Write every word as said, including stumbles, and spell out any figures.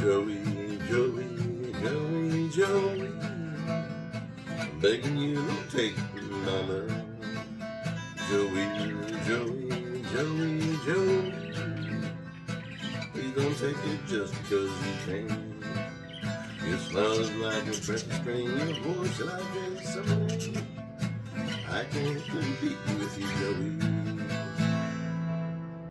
Joey, Joey, Joey, Joey, I'm begging you don't take mama. Joey, Joey, Joey, Joey, please don't take it just because you can. Your smile is like a precious string, your voice like a summer. I can't compete with you, Joey.